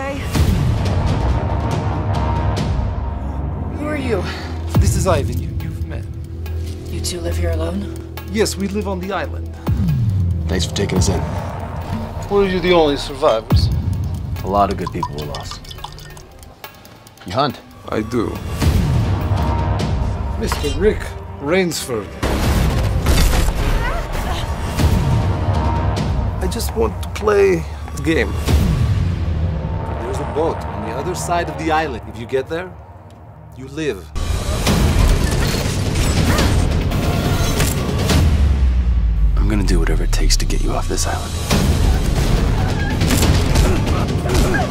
okay? Who are you? This is Ivan, you've met. You two live here alone? Yes, we live on the island. Thanks for taking us in. Were you the only survivors? A lot of good people were lost. You hunt? I do. Mr. Rick Rainsford. I just want to play a game. There's a boat on the other side of the island. If you get there, you live. I'm gonna do whatever it takes to get you off this island.